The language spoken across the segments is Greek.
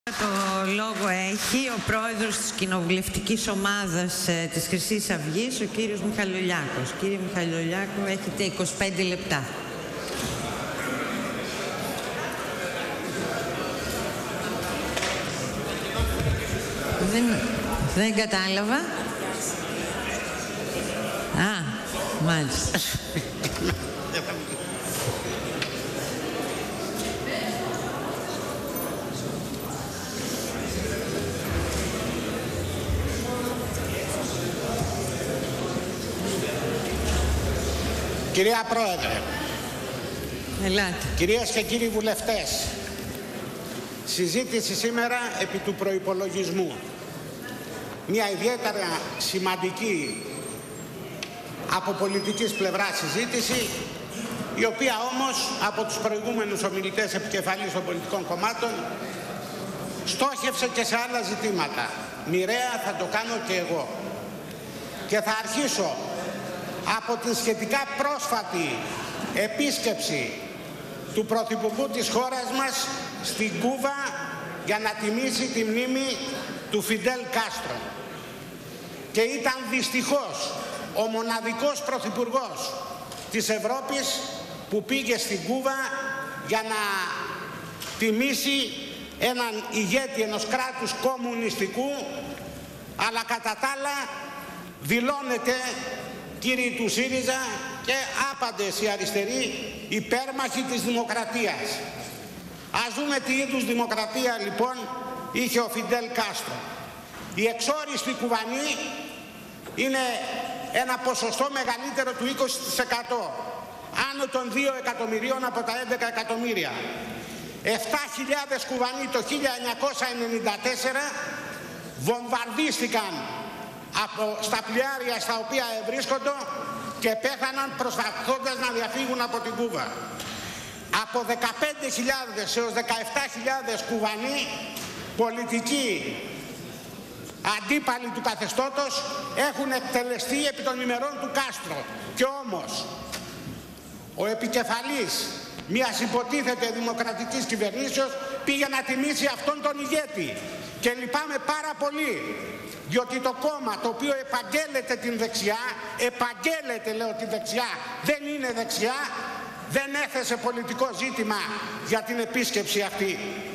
Το λόγο έχει ο πρόεδρος της κοινοβουλευτικής ομάδας της Χρυσής Αυγής, ο κύριος Μιχαλολιάκος. Κύριε Μιχαλολιάκο, έχετε 25 λεπτά. Δεν κατάλαβα. Α, μάλιστα. Κυρία Πρόεδρε, Ελάτε. κυρίες και κύριοι βουλευτές, συζήτηση σήμερα επί του προϋπολογισμού. Μια ιδιαίτερα σημαντική από πολιτικής πλευράς συζήτηση, η οποία όμως από τους προηγούμενους ομιλητές επικεφαλής των πολιτικών κομμάτων στόχευσε και σε άλλα ζητήματα. Μοιραία θα το κάνω και εγώ. Και θα αρχίσω από την σχετικά πρόσφατη επίσκεψη του Πρωθυπουργού της χώρας μας στην Κούβα για να τιμήσει τη μνήμη του Φιντέλ Κάστρο. Και ήταν δυστυχώς ο μοναδικός Πρωθυπουργός της Ευρώπης που πήγε στην Κούβα για να τιμήσει έναν ηγέτη ενός κράτους κομμουνιστικού, αλλά κατά τα άλλα δηλώνεται, κύριοι του ΣΥΡΙΖΑ και άπαντες οι αριστεροί, υπέρμαχοι της δημοκρατίας. Ας δούμε τι είδους δημοκρατία λοιπόν είχε ο Φιντέλ Κάστρο. Οι εξόριστοι Κουβανοί είναι ένα ποσοστό μεγαλύτερο του 20%, άνω των 2 εκατομμυρίων από τα 11 εκατομμύρια. 7.000 Κουβανοί το 1994 βομβαρδίστηκαν στα πλοιάρια στα οποία βρίσκονται και πέθαναν προσπαθώντας να διαφύγουν από την Κούβα. Από 15.000 έως 17.000 Κουβανοί, πολιτικοί αντίπαλοι του καθεστώτος, έχουν εκτελεστεί επί των ημερών του Κάστρο. Και όμως ο επικεφαλής μιας υποτίθεται δημοκρατικής κυβερνήσεως πήγε να τιμήσει αυτόν τον ηγέτη. Και λυπάμαι πάρα πολύ, διότι το κόμμα το οποίο επαγγέλλεται την δεξιά, επαγγέλλεται λέω τη δεξιά, δεν είναι δεξιά, δεν έθεσε πολιτικό ζήτημα για την επίσκεψη αυτή.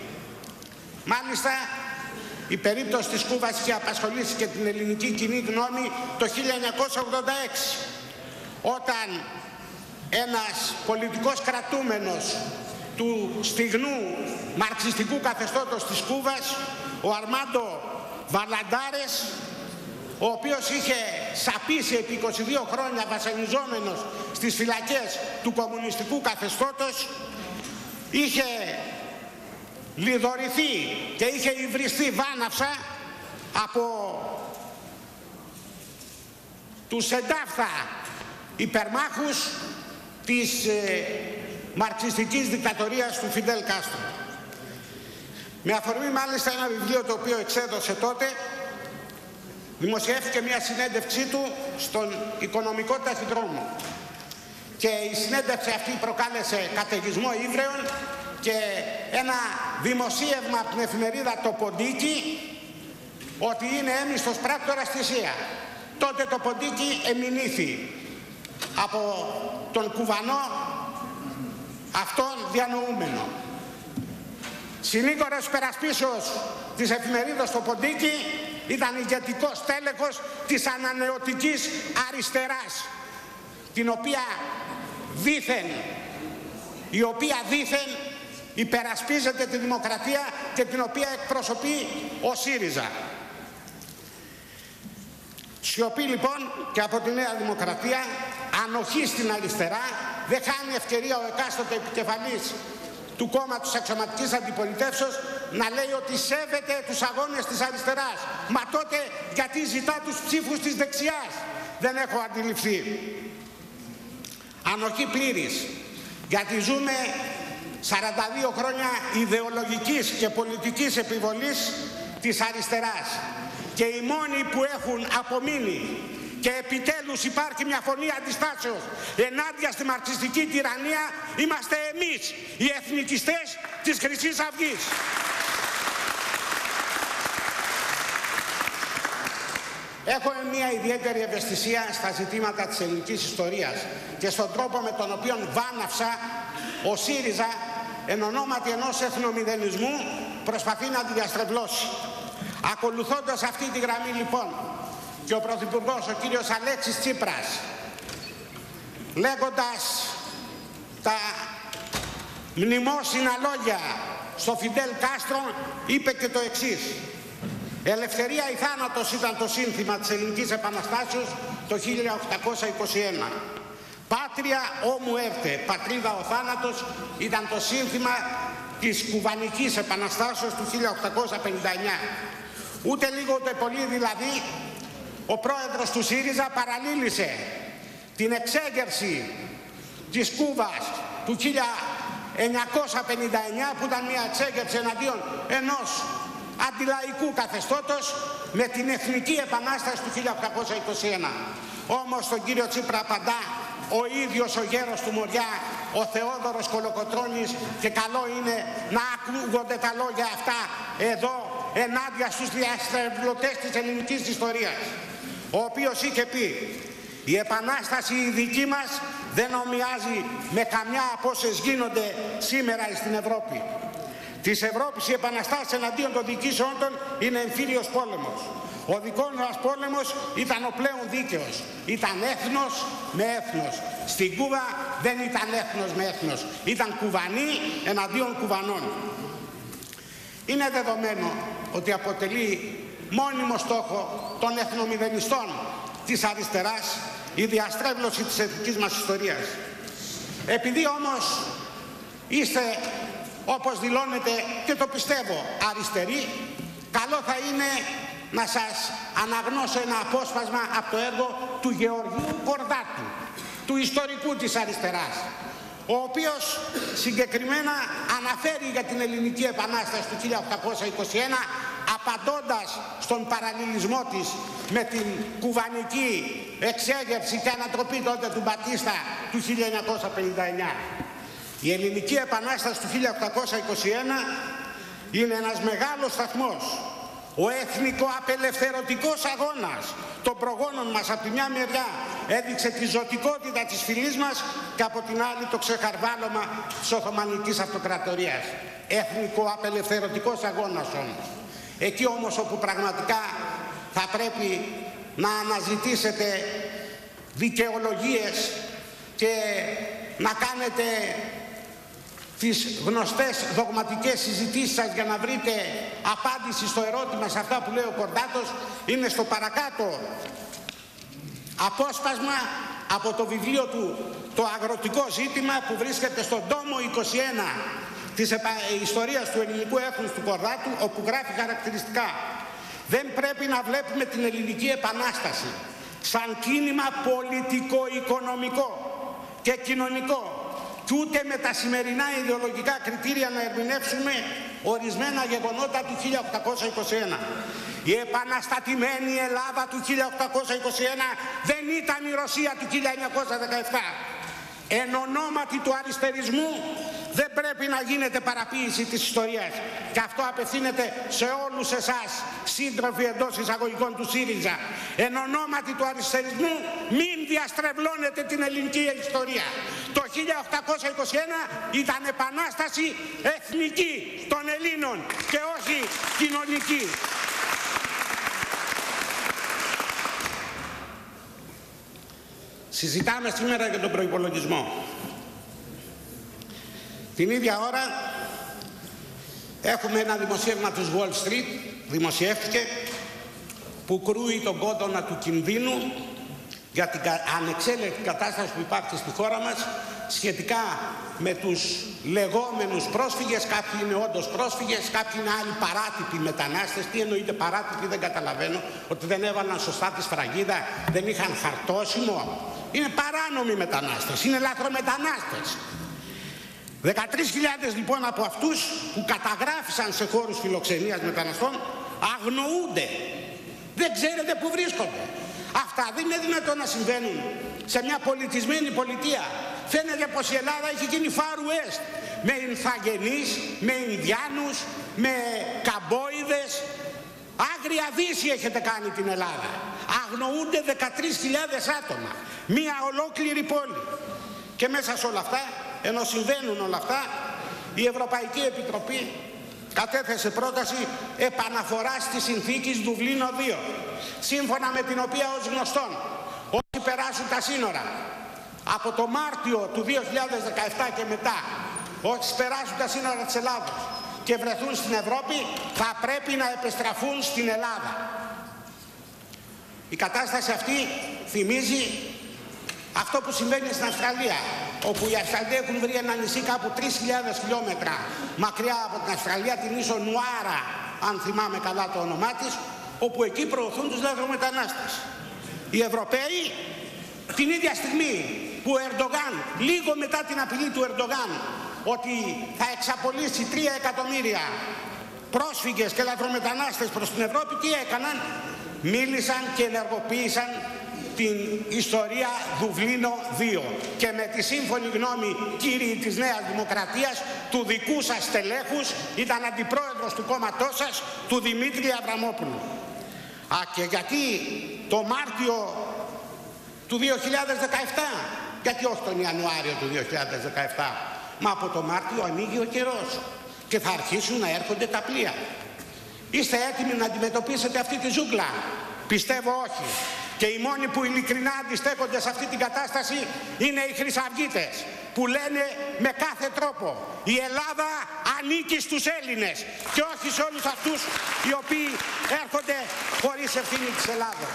Μάλιστα η περίπτωση της Κούβας είχε απασχολήσει και την ελληνική κοινή γνώμη το 1986, όταν ένας πολιτικός κρατούμενος του στιγνού μαρξιστικού καθεστώτος της Κούβας, ο Αρμάντο Βαλαντάρες, ο οποίος είχε σαπίσει επί 22 χρόνια βασανιζόμενος στις φυλακές του κομμουνιστικού καθεστώτος, είχε λιδωρηθεί και είχε υβριστεί βάναυσα από τους εντάφθα υπερμάχους της μαρξιστικής δικτατορίας του Φιντέλ Κάστρο. Με αφορμή μάλιστα ένα βιβλίο το οποίο εξέδωσε τότε, δημοσιεύτηκε μια συνέντευξή του στον Οικονομικό Ταχυδρόμο. Και η συνέντευξη αυτή προκάλεσε καταιγισμό ύβρεων και ένα δημοσίευμα από την εφημερίδα Το Ποντίκι ότι είναι έμιστος πράκτορας θυσία. Τότε το Ποντίκι εμηνήθη από τον Κουβανό αυτόν διανοούμενο. Συνήγορος υπερασπίσεως της εφημερίδας Το Ποντίκι ήταν ηγετικός τέλεχος της ανανεωτικής αριστεράς, η οποία δήθεν υπερασπίζεται τη δημοκρατία και την οποία εκπροσωπεί ο ΣΥΡΙΖΑ. Σιωπή λοιπόν και από τη Νέα Δημοκρατία, ανοχή στην αριστερά, δεν χάνει ευκαιρία ο εκάστοτε επικεφαλής του κόμματος αξιωματικής αντιπολιτεύσεως να λέει ότι σέβεται τους αγώνες της αριστεράς. Μα τότε γιατί ζητά τους ψήφους της δεξιάς? Δεν έχω αντιληφθεί. Ανοχή πλήρης, γιατί ζούμε 42 χρόνια ιδεολογικής και πολιτικής επιβολής της αριστεράς. Και οι μόνοι που έχουν απομείνει και επιτέλους υπάρχει μια φωνή αντιστάσεως ενάντια στη μαρξιστική τυραννία, είμαστε εμείς, οι εθνικιστές της Χρυσής Αυγής. Έχω μια ιδιαίτερη ευαισθησία στα ζητήματα της ελληνικής ιστορίας και στον τρόπο με τον οποίο βάναυσα ο ΣΥΡΙΖΑ εν ονόματι ενός εθνομηδενισμού προσπαθεί να τη διαστρεβλώσει. Ακολουθώντας αυτή τη γραμμή λοιπόν και ο Πρωθυπουργός, ο κύριος Αλέξης Τσίπρας, λέγοντας τα μνημόσυνα λόγια στο Φιντέλ Κάστρο, είπε και το εξής: «Ελευθερία ή θάνατος» ήταν το σύνθημα της Ελληνικής Επαναστάσεως το 1821. «Πάτρια όμου έρθε», πατρίδα ο θάνατος, ήταν το σύνθημα της Κουβανικής Επαναστάσεως του 1859. Ούτε λίγο ούτε πολύ δηλαδή, ο πρόεδρος του ΣΥΡΙΖΑ παραλήλησε την εξέγερση της Κούβας του 1959, που ήταν μια εξέγερση εναντίον ενός αντιλαϊκού καθεστώτος, με την Εθνική Επανάσταση του 1821. Όμως τον κύριο Τσίπρα απαντά ο ίδιος ο γέρος του Μοριά, ο Θεόδωρος Κολοκοτρώνης, και καλό είναι να ακούγονται τα λόγια αυτά εδώ ενάντια στους διαστρεβλωτές της ελληνικής ιστορίας, ο οποίος είχε πει: «Η Επανάσταση η δική μας δεν ομοιάζει με καμιά από όσες γίνονται σήμερα στην Ευρώπη. Της Ευρώπης οι επαναστάσεις εναντίον των δικήσεων των είναι εμφύλιος πόλεμος. Ο δικός μας πόλεμος ήταν ο πλέον δίκαιος. Ήταν έθνος με έθνος. Στην Κούβα δεν ήταν έθνος με έθνος. Ήταν Κουβανοί εναντίον Κουβανών». Είναι δεδομένο ότι αποτελεί μόνιμο στόχο των εθνομηδενιστών της αριστεράς η διαστρέβλωση της εθνικής μας ιστορίας. Επειδή όμως είστε, όπως δηλώνετε, και το πιστεύω, αριστεροί, καλό θα είναι να σας αναγνώσω ένα απόσπασμα από το έργο του Γεωργίου Κορδάτου, του ιστορικού της αριστεράς, ο οποίος συγκεκριμένα αναφέρει για την Ελληνική Επανάσταση του 1821, απαντώντας στον παραλληλισμό της με την κουβανική εξέγερση και ανατροπή τότε του Μπατίστα του 1959. Η Ελληνική Επανάσταση του 1821 είναι ένας μεγάλος σταθμός, ο εθνικο-απελευθερωτικός αγώνας των προγόνων μας. Από τη μια μεριά έδειξε τη ζωτικότητα της φυλής μας και από την άλλη το ξεχαρβάλωμα της Οθωμανικής Αυτοκρατορίας. Εθνικο-απελευθερωτικός αγώνας όμως. Εκεί όμως όπου πραγματικά θα πρέπει να αναζητήσετε δικαιολογίες και να κάνετε τις γνωστές δογματικές συζητήσεις σας για να βρείτε απάντηση στο ερώτημα σε αυτά που λέει ο Κορδάτος, είναι στο παρακάτω απόσπασμα από το βιβλίο του «Το αγροτικό ζήτημα», που βρίσκεται στον τόμο 21 της ιστορίας του ελληνικού έθνους του Κορδάτου, όπου γράφει χαρακτηριστικά: «Δεν πρέπει να βλέπουμε την Ελληνική Επανάσταση σαν κίνημα πολιτικο-οικονομικό και κοινωνικό και ούτε με τα σημερινά ιδεολογικά κριτήρια να ερμηνεύσουμε ορισμένα γεγονότα του 1821. Η επαναστατημένη Ελλάδα του 1821 δεν ήταν η Ρωσία του 1917. Εν ονόματι του αριστερισμού δεν πρέπει να γίνεται παραποίηση της ιστορίας». Και αυτό απευθύνεται σε όλους εσάς, σύντροφοι εντός εισαγωγικών του ΣΥΡΙΖΑ. Εν ονόματι του αριστερισμού μην διαστρεβλώνετε την ελληνική ιστορία. Το 1821 ήταν επανάσταση εθνική των Ελλήνων και όχι κοινωνική. Συζητάμε σήμερα για τον προϋπολογισμό. Την ίδια ώρα έχουμε ένα δημοσίευμα της Wall Street, δημοσιεύτηκε, που κρούει τον κόδωνα του κινδύνου για την ανεξέλεγκτη κατάσταση που υπάρχει στη χώρα μας σχετικά με τους λεγόμενους πρόσφυγες. Κάποιοι είναι όντως πρόσφυγες, κάποιοι είναι άλλοι παράτυποι μετανάστες. Τι εννοείται παράτυποι, δεν καταλαβαίνω. Ότι δεν έβαλαν σωστά τη σφραγίδα, δεν είχαν χαρτόσημο. Είναι παράνομοι μετανάστες, είναι λαθρομετανάστες. 13.000 λοιπόν από αυτούς που καταγράφησαν σε χώρους φιλοξενίας μεταναστών αγνοούνται. Δεν ξέρετε που βρίσκονται. Αυτά δεν είναι δυνατόν να συμβαίνουν σε μια πολιτισμένη πολιτεία. Φαίνεται πως η Ελλάδα έχει γίνει Far West, με Ινθαγενείς, με Ινδιάνους, με Καμπόιδες, άγριοι Άγρια Δύση έχετε κάνει την Ελλάδα. Αγνοούνται 13.000 άτομα. Μία ολόκληρη πόλη. Και μέσα σε όλα αυτά, ενώ συμβαίνουν όλα αυτά, η Ευρωπαϊκή Επιτροπή κατέθεσε πρόταση επαναφοράς της συνθήκης Δουβλίνο 2, σύμφωνα με την οποία ως γνωστόν όσοι περάσουν τα σύνορα από το Μάρτιο του 2017 και μετά, όσοι περάσουν τα σύνορα της Ελλάδος και βρεθούν στην Ευρώπη, θα πρέπει να επιστραφούν στην Ελλάδα. Η κατάσταση αυτή θυμίζει αυτό που συμβαίνει στην Αυστραλία, όπου οι Αυστραλοί έχουν βρει ένα νησί κάπου 3.000 χιλιόμετρα μακριά από την Αυστραλία, την ίσο Νουάρα, αν θυμάμαι καλά το όνομά της, όπου εκεί προωθούν τους λαθρομετανάστες. Οι Ευρωπαίοι την ίδια στιγμή που ο Ερντογάν, λίγο μετά την απειλή του Ερντογάν ότι θα εξαπολύσει 3 εκατομμύρια πρόσφυγες και λαθρομετανάστες προς την Ευρώπη, τι έκαναν? Μίλησαν και ενεργοποίησαν την ιστορία Δουβλίνο 2 και με τη σύμφωνη γνώμη, κύριοι της Νέας Δημοκρατίας, του δικού σας στελέχους, ήταν αντιπρόεδρος του κόμματός σας, του Δημήτρη Αβραμόπουλου. Και γιατί το Μάρτιο του 2017, γιατί όχι τον Ιανουάριο του 2017? Μα από το Μάρτιο ανοίγει ο καιρός και θα αρχίσουν να έρχονται τα πλοία. Είστε έτοιμοι να αντιμετωπίσετε αυτή τη ζούγκλα? Πιστεύω όχι. Και οι μόνοι που ειλικρινά αντιστέκονται σε αυτή την κατάσταση είναι οι χρυσαυγίτες, που λένε με κάθε τρόπο η Ελλάδα ανήκει στους Έλληνες και όχι σε όλους αυτούς οι οποίοι έρχονται χωρίς ευθύνη της Ελλάδος.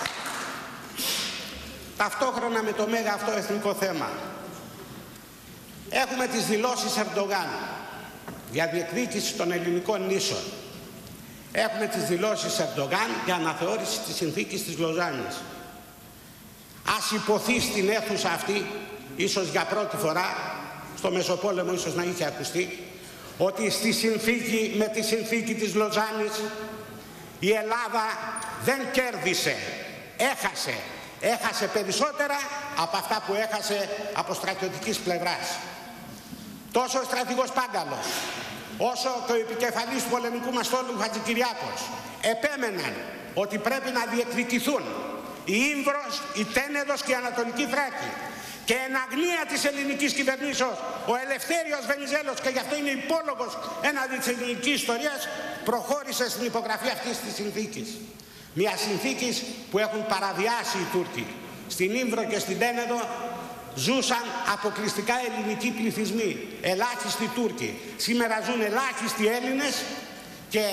Ταυτόχρονα με το μέγα αυτό εθνικό θέμα έχουμε τις δηλώσεις Ερντογάν για διεκδίκηση των ελληνικών νήσων. Έχουμε τις δηλώσεις Ερντογάν για αναθεώρηση της συνθήκης της Λοζάνης. Ας υποθεί στην αίθουσα αυτή, ίσως για πρώτη φορά, στο Μεσοπόλεμο ίσως να είχε ακουστεί, ότι στη συνθήκη, με τη συνθήκη της Λοζάνης η Ελλάδα δεν κέρδισε, έχασε. Έχασε περισσότερα από αυτά που έχασε από στρατιωτικής πλευράς. Τόσο ο στρατηγός Πάγκαλος, όσο και ο επικεφαλής του πολεμικού μας στόλου Χατζικυριάκος επέμεναν ότι πρέπει να διεκδικηθούν η Ήμβρος, η Τένεδος και η Ανατολική Θράκη. Και εν αγνία της ελληνικής κυβερνήσεως ο Ελευθέριος Βενιζέλος, και γι' αυτό είναι υπόλογος έναντι της ελληνικής ιστορίας, προχώρησε στην υπογραφή αυτής της συνθήκης. Μια συνθήκης που έχουν παραβιάσει οι Τούρκοι. Στην Ήμβρο και στην Τένεδο ζούσαν αποκλειστικά ελληνικοί πληθυσμοί, ελάχιστοι Τούρκοι. Σήμερα ζουν ελάχιστοι Έλληνες και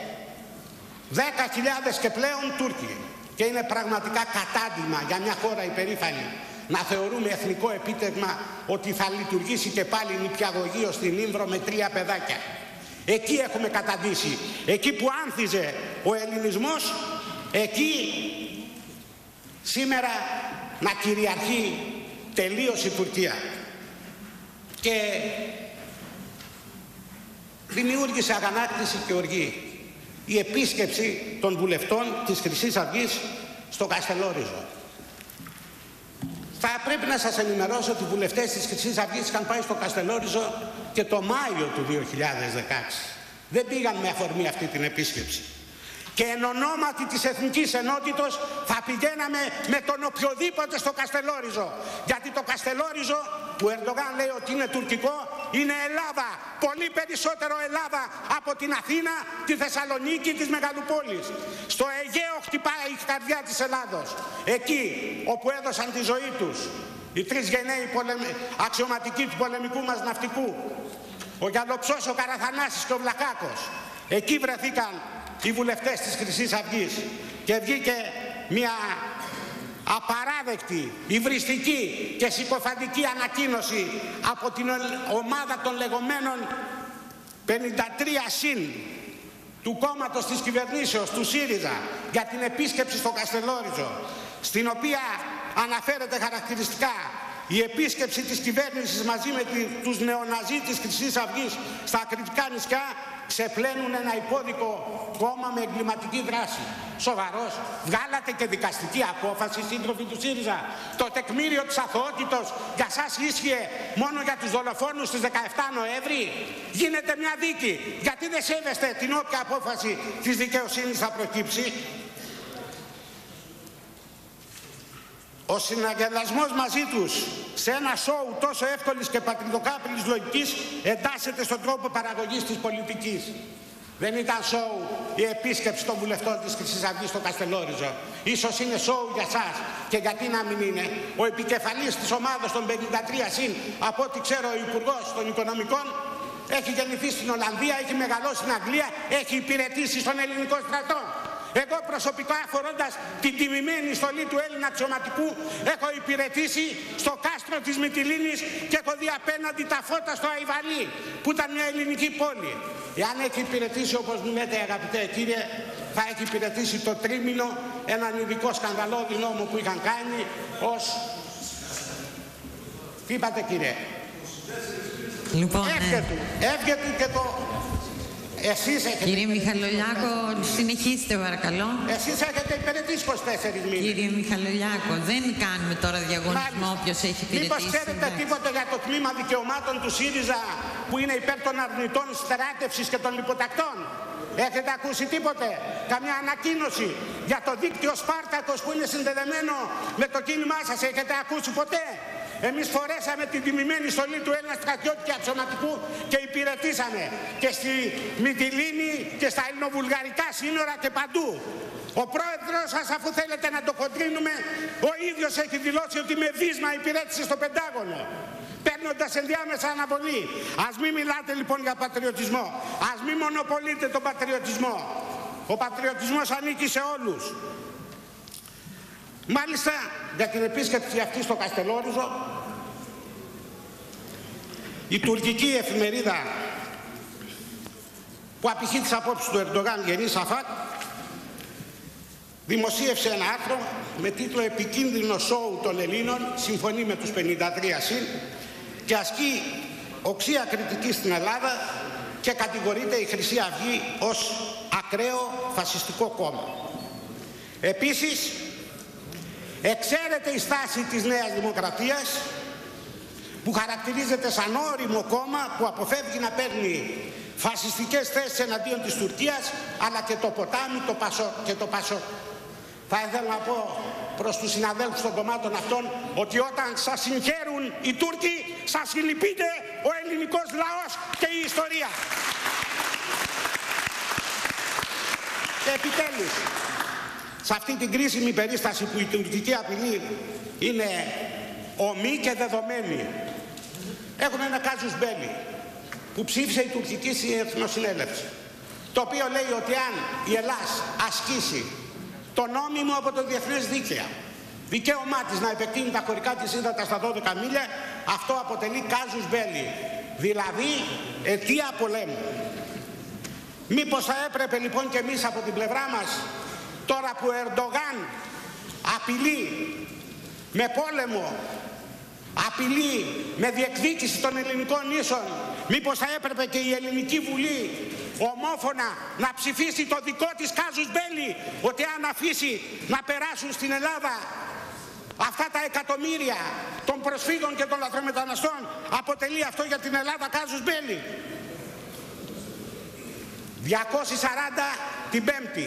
10.000 και πλέον Τούρκοι. Και είναι πραγματικά κατάντημα για μια χώρα υπερήφανη να θεωρούμε εθνικό επίτευγμα ότι θα λειτουργήσει και πάλι νηπιαγωγείο στην Ήμβρο με 3 παιδάκια. Εκεί έχουμε καταντήσει. Εκεί που άνθιζε ο ελληνισμός, εκεί σήμερα να κυριαρχεί τελείως η Τουρκία. Και δημιούργησε αγανάκτηση και οργή η επίσκεψη των βουλευτών της Χρυσής Αυγής στο Καστελόριζο. Θα πρέπει να σας ενημερώσω ότι οι βουλευτές της Χρυσής Αυγής είχαν πάει στο Καστελόριζο και το Μάιο του 2016. Δεν πήγαν με αφορμή αυτή την επίσκεψη. Και εν ονόματι της εθνικής ενότητος θα πηγαίναμε με τον οποιοδήποτε στο Καστελόριζο. Γιατί το Καστελόριζο, που ο Ερντογάν λέει ότι είναι τουρκικό, είναι Ελλάδα. Πολύ περισσότερο Ελλάδα από την Αθήνα, τη Θεσσαλονίκη, της Μεγαλοπόλης. Στο Αιγαίο χτυπάει η καρδιά της Ελλάδος. Εκεί όπου έδωσαν τη ζωή τους οι 3 γενναίοι αξιωματικοί του πολεμικού μας ναυτικού, ο Γιαλοψός, ο Καραθανάσης και ο Βλαχάκος. Εκεί βρεθήκαν οι βουλευτές της Χρυσής Αυγής και βγήκε μια απαράδεκτη, υβριστική και συκοφαντική ανακοίνωση από την ομάδα των λεγόμενων 53 συν του κόμματος της κυβερνήσεως, του ΣΥΡΙΖΑ, για την επίσκεψη στο Καστελόριζο, στην οποία αναφέρεται χαρακτηριστικά η επίσκεψη της κυβέρνησης μαζί με τους νεοναζί της Χρυσής Αυγής στα Ακριτικά νησιά ξεπλένουν ένα υπόδικο κόμμα με εγκληματική δράση. Σοβαρός. Βγάλατε και δικαστική απόφαση, σύντροφοι του ΣΥΡΙΖΑ. Το τεκμήριο της αθωότητος για σας ίσχυε μόνο για τους δολοφόνους στις 17 Νοέμβρη. Γίνεται μια δίκη. Γιατί δεν σέβεστε την όποια απόφαση της δικαιοσύνης θα προκύψει? Ο συναγελασμός μαζί τους σε ένα σοου τόσο εύκολης και πατριδοκάπηλης λογικής εντάσσεται στον τρόπο παραγωγής της πολιτικής. Δεν ήταν σοου η επίσκεψη των βουλευτών της Χρυσής Αυγής στο Καστελόριζο. Ίσως είναι σοου για σας. Και γιατί να μην είναι? Ο επικεφαλής της ομάδας των 53 συν, από ό,τι ξέρω ο Υπουργός των Οικονομικών, έχει γεννηθεί στην Ολλανδία, έχει μεγαλώσει στην Αγγλία, έχει υπηρετήσει στον ελληνικό στρατό. Εγώ προσωπικά, αφορώντας την τιμημένη στολή του Έλληνα αξιωματικού, έχω υπηρετήσει στο κάστρο της Μυτιλήνης και έχω δει απέναντι τα φώτα στο Αϊβαλί, που ήταν μια ελληνική πόλη. Εάν έχει υπηρετήσει, όπως μου λέτε αγαπητέ κύριε, θα έχει υπηρετήσει το τρίμηνο έναν ειδικό σκανδαλώδη νόμο που είχαν κάνει ως... Τι είπατε κύριε? Λοιπόν, εύγετου και το... Εσείς έχετε... Κύριε Μιχαλολιάκο, συνεχίστε παρακαλώ. Εσείς έχετε υπηρετήσει 24 μήνες. Κύριε Μιχαλολιάκο, δεν κάνουμε τώρα διαγωνισμό όποιος έχει υπηρετήσει. Μήπως ξέρετε τίποτα για το τμήμα δικαιωμάτων του ΣΥΡΙΖΑ που είναι υπέρ των αρνητών στράτευσης και των λιποτακτών? Έχετε ακούσει τίποτε? Καμιά ανακοίνωση για το δίκτυο Σπάρτακος που είναι συνδεδεμένο με το κίνημά σας? Έχετε ακούσει ποτέ? Εμείς φορέσαμε την τιμημένη στολή του Έλληνα στρατιώτη και αξιωματικού και υπηρετήσαμε και στη Μυτιλήνη και στα ελληνοβουλγαρικά σύνορα και παντού. Ο πρόεδρος σας, αφού θέλετε να το χοντρίνουμε, ο ίδιος έχει δηλώσει ότι με βίσμα υπηρέτησε στο Πεντάγωνο, παίρνοντας ενδιάμεσα αναβολή. Ας μην μιλάτε λοιπόν για πατριωτισμό. Ας μην μονοπολείτε τον πατριωτισμό. Ο πατριωτισμός ανήκει σε όλους. Μάλιστα, για την επίσκεψη αυτή στο Καστελόριζο, η τουρκική εφημερίδα που απηχεί τις απόψεις του Ερντογάν, Γενή Σαφάκ, δημοσίευσε ένα άρθρο με τίτλο «Επικίνδυνο σόου των Ελλήνων, συμφωνεί με τους 53 συν» και ασκεί οξία κριτική στην Ελλάδα και κατηγορείται η Χρυσή Αυγή ως ακραίο φασιστικό κόμμα. Επίσης, εξαίρεται η στάση της Νέας Δημοκρατίας που χαρακτηρίζεται σαν όριμο κόμμα που αποφεύγει να παίρνει φασιστικές θέσεις εναντίον της Τουρκίας, αλλά και το ποτάμι, το Πασόκ και το Πασόκ. Θα ήθελα να πω προς τους συναδέλφους των κομμάτων αυτών ότι όταν σας συγχαίρουν οι Τούρκοι, σας συλληπείται ο ελληνικός λαός και η ιστορία. Και επιτέλους, σε αυτή την κρίσιμη περίσταση που η τουρκική απειλή είναι ομή και δεδομένη, έχουμε ένα κάζους μπέλι που ψήφισε η τουρκική εθνοσυνέλευση, το οποίο λέει ότι αν η Ελλάς ασκήσει το νόμιμο από το διεθνές δίκαιο δικαίωμά της να επεκτείνει τα χωρικά της ύδατα στα 12 μίλια, αυτό αποτελεί κάζους μπέλι, δηλαδή αιτία πολέμου. Μήπως θα έπρεπε λοιπόν και εμείς από την πλευρά μας, τώρα που ο Ερντογάν απειλεί με πόλεμο, απειλεί με διεκδίκηση των ελληνικών νήσων, μήπως θα έπρεπε και η Ελληνική Βουλή ομόφωνα να ψηφίσει το δικό της κάζους μπέλι, ότι αν αφήσει να περάσουν στην Ελλάδα αυτά τα εκατομμύρια των προσφύγων και των λαθρομεταναστών, αποτελεί αυτό για την Ελλάδα κάζους μπέλι. 240 την Πέμπτη,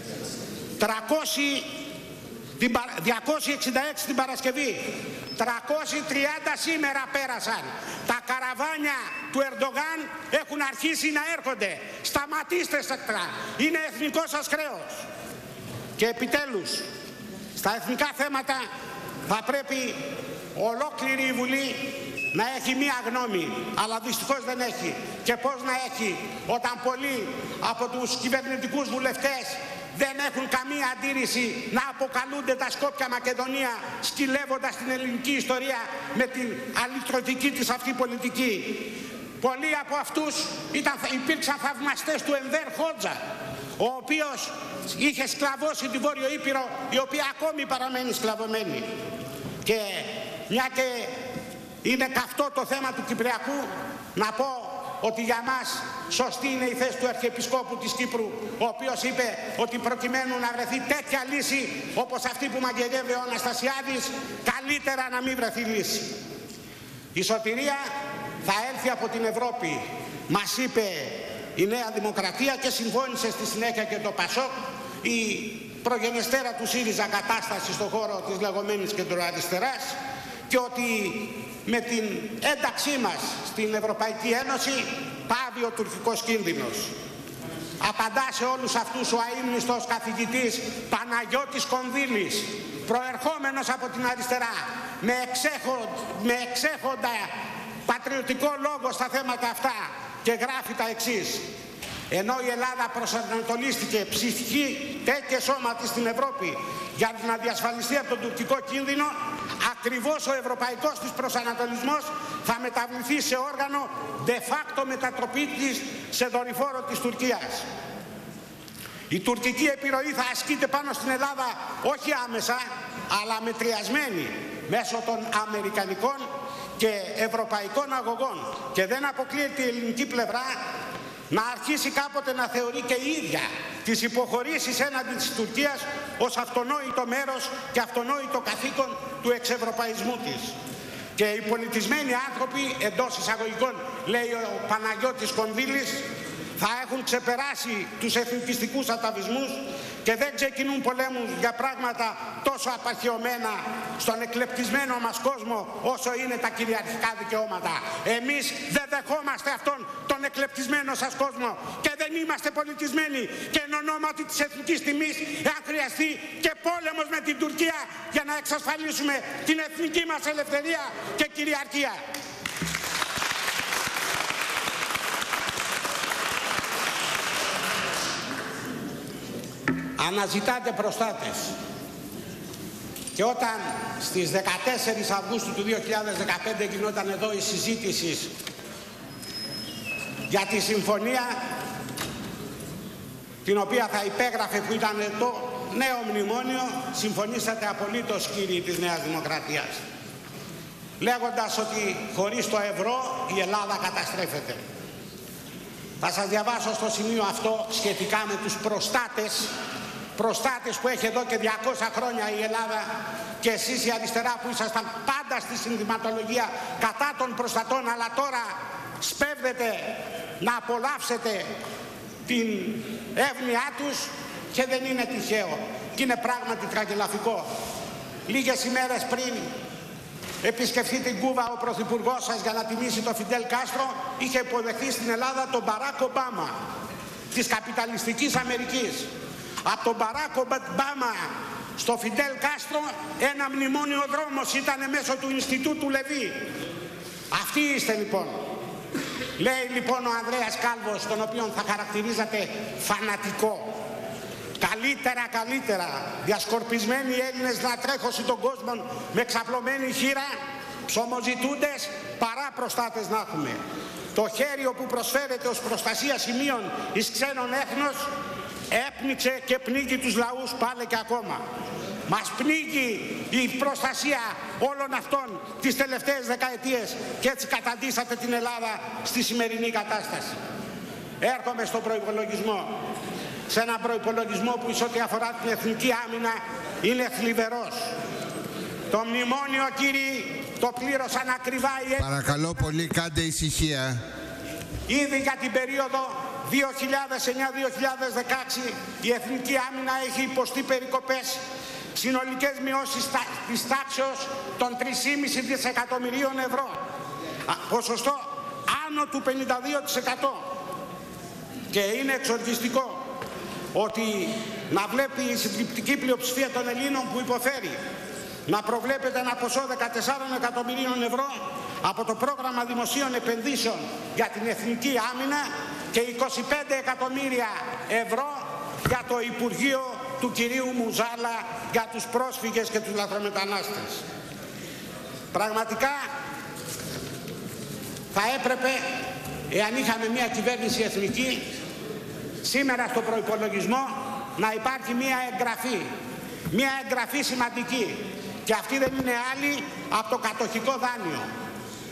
266 την Παρασκευή, 330 σήμερα πέρασαν. Τα καραβάνια του Ερντογάν έχουν αρχίσει να έρχονται. Σταματήστε στακτρά. Είναι εθνικό σας χρέος. Και επιτέλους, στα εθνικά θέματα θα πρέπει ολόκληρη η Βουλή να έχει μία γνώμη, αλλά δυστυχώς δεν έχει. Και πώς να έχει όταν πολλοί από τους κυβερνητικούς βουλευτές δεν έχουν καμία αντίρρηση να αποκαλούνται τα Σκόπια Μακεδονία, σκυλεύοντας την ελληνική ιστορία με την αλυτρωτική της αυτή πολιτική. Πολλοί από αυτούς υπήρξαν θαυμαστές του Ενβέρ Χότζα, ο οποίος είχε σκλαβώσει τη Βόρειο Ήπειρο, η οποία ακόμη παραμένει σκλαβωμένη. Και μια και είναι καυτό το θέμα του Κυπριακού, να πω ότι για μας σωστή είναι η θέση του Αρχιεπισκόπου της Κύπρου, ο οποίος είπε ότι προκειμένου να βρεθεί τέτοια λύση όπως αυτή που μαγειρεύει ο Αναστασιάδης, καλύτερα να μην βρεθεί λύση. Η σωτηρία θα έλθει από την Ευρώπη, μας είπε η Νέα Δημοκρατία και συμφώνησε στη συνέχεια και το ΠΑΣΟΚ, η προγενεστέρα του ΣΥΡΙΖΑ κατάσταση στον χώρο της λεγόμενης κεντροαριστεράς, και ότι με την ένταξή μας στην Ευρωπαϊκή Ένωση πάβει ο τουρκικός κίνδυνος. Απαντά σε όλους αυτούς ο αείμνηστος καθηγητής Παναγιώτης Κονδύλης, προερχόμενος από την αριστερά, με εξέχοντα πατριωτικό λόγο στα θέματα αυτά, και γράφει τα εξής: ενώ η Ελλάδα προσανατολίστηκε ψυχή και σώμα της στην Ευρώπη για να διασφαλιστεί από τον τουρκικό κίνδυνο, ακριβώς ο ευρωπαϊκός της προσανατολισμός θα μεταβληθεί σε όργανο de facto μετατροπή της σε δορυφόρο της Τουρκίας. Η τουρκική επιρροή θα ασκείται πάνω στην Ελλάδα όχι άμεσα, αλλά μετριασμένη μέσω των αμερικανικών και ευρωπαϊκών αγωγών, και δεν αποκλείεται η ελληνική πλευρά να αρχίσει κάποτε να θεωρεί και η ίδια τις υποχωρήσεις έναντι της Τουρκίας ως αυτονόητο μέρος και αυτονόητο καθήκον του εξευρωπαϊσμού της. Και οι πολιτισμένοι άνθρωποι, εντός εισαγωγικών λέει ο Παναγιώτης Κονδύλης, θα έχουν ξεπεράσει τους εθνικιστικούς αταβισμούς και δεν ξεκινούν πολέμους για πράγματα τόσο απαρχαιωμένα στον εκλεπτισμένο μας κόσμο όσο είναι τα κυριαρχικά δικαιώματα. Εμείς δεν δεχόμαστε αυτόν τον εκλεπτισμένο σας κόσμο και δεν είμαστε πολιτισμένοι, και εν ονόματι της εθνικής τιμής, εάν χρειαστεί και πόλεμος με την Τουρκία για να εξασφαλίσουμε την εθνική μας ελευθερία και κυριαρχία. Αναζητάτε προστάτες. Και όταν στις 14 Αυγούστου του 2015 γινόταν εδώ η συζήτηση για τη συμφωνία την οποία θα υπέγραφε, που ήταν το νέο μνημόνιο, συμφωνήσατε απολύτως, κύριοι της Νέας Δημοκρατίας, λέγοντας ότι χωρίς το ευρώ η Ελλάδα καταστρέφεται. Θα σας διαβάσω στο σημείο αυτό σχετικά με τους προστάτες που έχει εδώ και 200 χρόνια η Ελλάδα, και εσείς η αριστερά που ήσασταν πάντα στη συνθηματολογία κατά των προστατών, αλλά τώρα σπέβδετε να απολαύσετε την εύνοιά τους, και δεν είναι τυχαίο και είναι πράγματι τραγελαφικό. Λίγες ημέρες πριν επισκεφθεί την Κούβα ο πρωθυπουργός σας για να τιμήσει τον Φιντέλ Κάστρο, είχε υποδεχθεί στην Ελλάδα τον Μπαράκ Ομπάμα της καπιταλιστικής Αμερικής. Από τον Μπαράκ Ομπάμα στο Φιντέλ Κάστρο ένα μνημόνιο δρόμος ήταν μέσω του Ινστιτούτου Λεβί. Αυτοί είστε λοιπόν. Λέει λοιπόν ο Ανδρέας Κάλβος, τον οποίον θα χαρακτηρίζατε φανατικό: καλύτερα, διασκορπισμένοι Έλληνες να τρέχωσι τον κόσμο με ξαπλωμένη χείρα, ψωμοζητούντες, παρά προστάτες να έχουμε. Το χέρι που προσφέρεται ως προστασία σημείων εις ξένων έθνος έπνιξε και πνίγει τους λαούς πάλι και ακόμα. Μας πνίγει η προστασία όλων αυτών τις τελευταίες δεκαετίες, και έτσι καταντήσατε την Ελλάδα στη σημερινή κατάσταση. Έρχομαι στον προϋπολογισμό. Σε έναν προϋπολογισμό που εις ό,τι αφορά την εθνική άμυνα είναι θλιβερός. Το μνημόνιο, κύριοι, το πλήρωσαν ακριβά οι Έλληνες. Παρακαλώ πολύ, κάντε ησυχία. Ήδη για την περίοδο 2009-2016 η εθνική άμυνα έχει υποστεί περικοπές, συνολικές μειώσεις της τάξεως των 3,5 δισεκατομμυρίων ευρώ. Ποσοστό άνω του 52%. Και είναι εξοργιστικό ότι να βλέπει η συντριπτική πλειοψηφία των Ελλήνων που υποφέρει να προβλέπεται ένα ποσό 14 εκατομμυρίων ευρώ από το πρόγραμμα δημοσίων επενδύσεων για την εθνική άμυνα και 25 εκατομμύρια ευρώ για το Υπουργείο του κυρίου Μουζάλα για τους πρόσφυγες και τους λαθρομετανάστες. Πραγματικά θα έπρεπε, εάν είχαμε μια κυβέρνηση εθνική, σήμερα στο προϋπολογισμό να υπάρχει μια εγγραφή σημαντική, και αυτή δεν είναι άλλη από το κατοχικό δάνειο.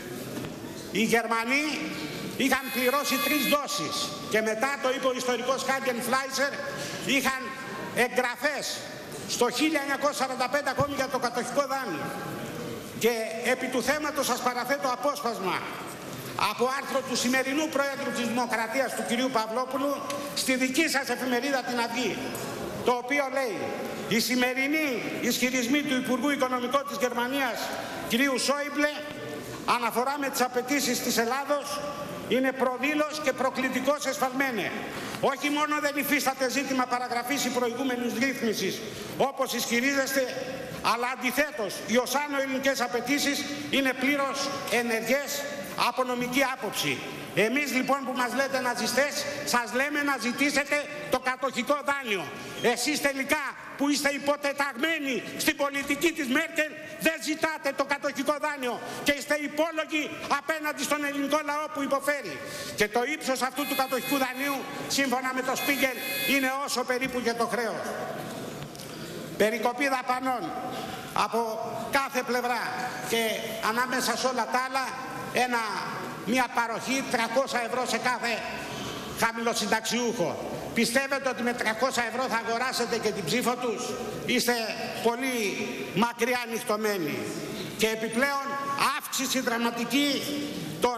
Οι Γερμανοί είχαν πληρώσει 3 δόσεις και μετά, το είπε ο ιστορικός Χάγκεν Φλάισερ, είχαν εγγραφές στο 1945 ακόμη για το κατοχικό δάνειο. Και επί του θέματος σας παραθέτω απόσπασμα από άρθρο του σημερινού Πρόεδρου της Δημοκρατίας, του κυρίου Παυλόπουλου, στη δική σας εφημερίδα την Αυγή, το οποίο λέει: οι σημερινοί ισχυρισμοί του Υπουργού Οικονομικών της Γερμανίας, κυρίου Σόιμπλε, αναφορά με τις απαιτήσεις της Ελλάδος, είναι προδήλως και προκλητικός εσφαλμένε. Όχι μόνο δεν υφίσταται ζήτημα παραγραφής ή προηγούμενης ρύθμισης, όπως ισχυρίζεστε, αλλά αντιθέτως, οι ως άνω ελληνικές απαιτήσεις είναι πλήρως ενεργές από νομική άποψη. Εμείς λοιπόν που μας λέτε ναζιστές, σας λέμε να ζητήσετε το κατοχικό δάνειο. Εσείς τελικά που είστε υποτεταγμένοι στην πολιτική της Μέρκελ, δεν ζητάτε το κατοχικό δάνειο και είστε υπόλογοι απέναντι στον ελληνικό λαό που υποφέρει. Και το ύψος αυτού του κατοχικού δανείου, σύμφωνα με το Spiegel, είναι όσο περίπου και το χρέος. Περικοπή δαπανών από κάθε πλευρά και ανάμεσα σε όλα τα άλλα μια παροχή 300 ευρώ σε κάθε χαμηλοσυνταξιούχο. Πιστεύετε ότι με 300 ευρώ θα αγοράσετε και την ψήφο τους? Είστε πολύ μακριά νυχτωμένοι. Και επιπλέον αύξηση δραματική των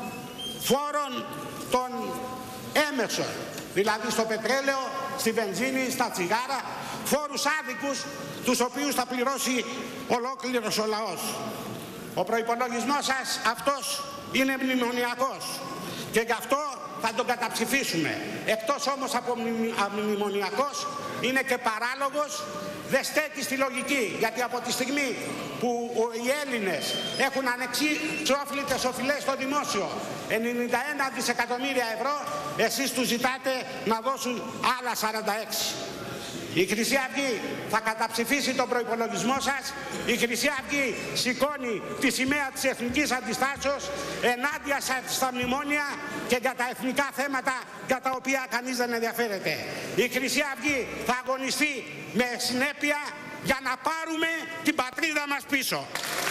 φόρων των έμεσων, δηλαδή στο πετρέλαιο, στη βενζίνη, στα τσιγάρα, φόρους άδικους τους οποίους θα πληρώσει ολόκληρος ο λαός. Ο προϋπολογισμός σας αυτός είναι μνημονιακός και γι' αυτό θα τον καταψηφίσουμε. Εκτός όμως από μνημονιακός, είναι και παράλογος, δεν στέκει στη λογική, γιατί από τη στιγμή που οι Έλληνες έχουν ανεξόφλητες οφειλές στο δημόσιο 91 δισεκατομμύρια ευρώ, εσείς τους ζητάτε να δώσουν άλλα 46. Η Χρυσή Αυγή θα καταψηφίσει τον προϋπολογισμό σας. Η Χρυσή Αυγή σηκώνει τη σημαία της εθνικής αντιστάσεως ενάντια στα μνημόνια και για τα εθνικά θέματα για τα οποία κανείς δεν ενδιαφέρεται. Η Χρυσή Αυγή θα αγωνιστεί με συνέπεια για να πάρουμε την πατρίδα μας πίσω.